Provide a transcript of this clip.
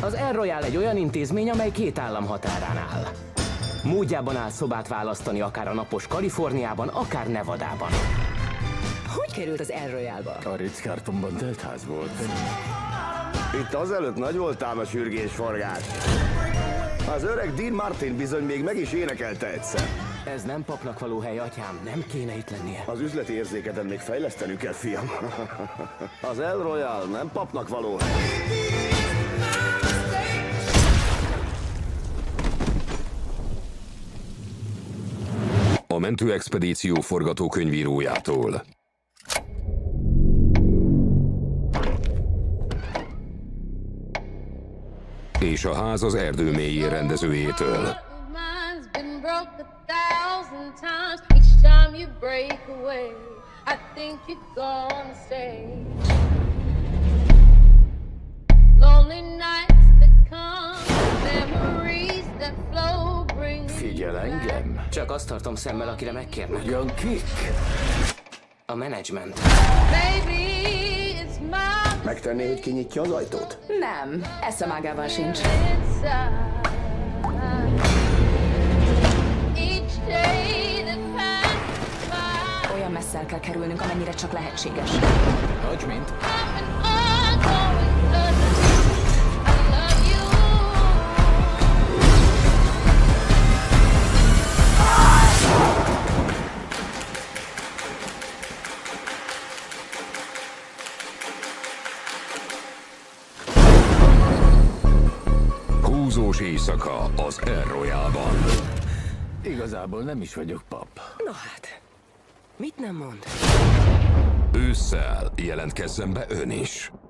Az El Royale egy olyan intézmény, amely két állam határán áll. Módjában áll szobát választani akár a napos Kaliforniában, akár Nevadában. Hogy került az El Royale-ba? A Ritz-Carltonban telt ház volt. Itt azelőtt nagy volt ám a sürgésforgás. Az öreg Dean Martin bizony még meg is énekelte egyszer. Ez nem papnak való hely, atyám, nem kéne itt lennie. Az üzleti érzékeden még fejlesztenünk kell, fiam. Az El Royale nem papnak való hely. A mentőexpedíció forgatókönyvírójától. És a ház az erdő mélyén rendezőjétől. Figyel engem? Csak azt tartom szemmel, akire megkérnek. Ugyan kik? A menedzsment. Megtenné, hogy kinyitja az ajtót? Nem, eszemágában sincs. Olyan messze el kell kerülnünk, amennyire csak lehetséges. Hogy mint? Húzós éjszaka az El Royale-ban. Igazából nem is vagyok pap. Na hát, mit nem mond? Ősszel jelentkezzen be ön is.